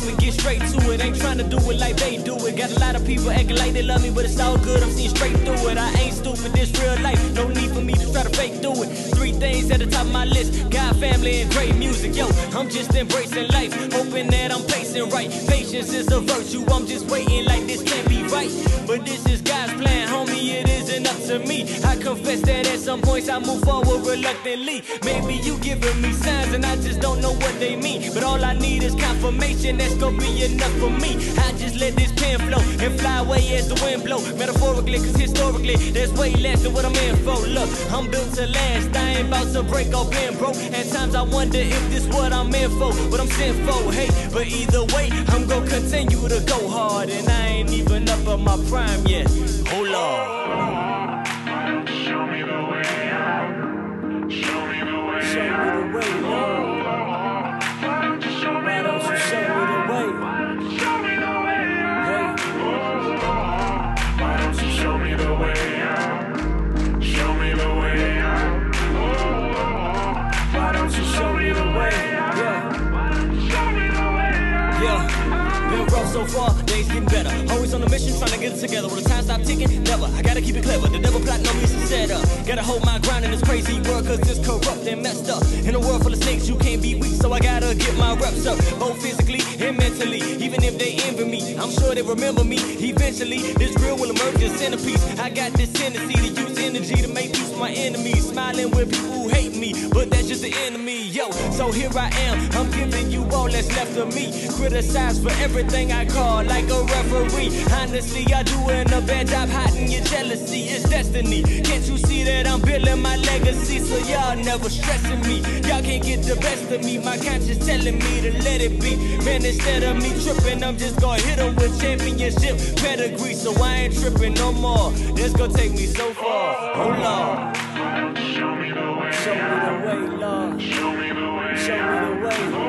and get straight to it. Ain't tryna do it like they do it. Got a lot of people acting like they love me, but it's all good, I'm seeing straight through it. I ain't stupid, this real life, no need for me to try to fake through it. 3 things at the top of my list: God, family, and great music. Yo, I'm just embracing life, hoping that I'm pacing right. Patience is a virtue, I'm just waiting like this can't be right. But this is God's plan, homie, it isn't up to me. I confess that at some points I move forward reluctantly. Maybe you giving me signs and I just don't know what they mean. But all I need is confirmation, that's gonna be enough for me. I just let this pen flow and fly away as the wind blow. Metaphorically, cause historically, there's way less than what I'm in for. Look, I'm built to last, I ain't about to break off being broke. At times I wonder if this what I'm in for, what I'm sent for. Hey, but either way, I'm gonna continue to go hard. And I ain't even up on my prime yet. Oh Lord, show me the way out. Show me the way show me out. the way, Lord. Why don't you show me Why the don't you way show me out? the way? Show me the way out. Hey. Why don't you show me the way out? Show me the way out. Why don't you show me the way? Yeah. Show me the way out. Yeah, been rough so far, days getting better. Always on a mission, trying to get it together. Will the time stop ticking? Never. I gotta keep it clever. The devil plot no reason set up. Gotta hold my ground in this crazy world, cause it's corrupt and messed up. In a world full of snakes, you can't be weak, so I gotta get my reps up, both physically and mentally. Even if they envy me, I'm sure they remember me. Eventually, this real will emerge as centerpiece. I got this tendency to use energy to make peace with my enemies. Smiling with people who hate me, but that's just the enemy. Yo, so here I am, I'm giving you all that's left of me. Criticized for everything I call like a referee. Honestly, I doing a bad job hiding your jealousy. It's destiny. Can't you see that I'm building my legacy? So y'all never stressing me. Y'all can't get the best of me. My conscience telling me to let it be. Man, instead of me tripping, I'm just gonna hit them with championship pedigree. So I ain't tripping no more. This gonna take me so far. Oh Lord, Show me the way show me out. the way, Lord. Show me the way Show me out. the way.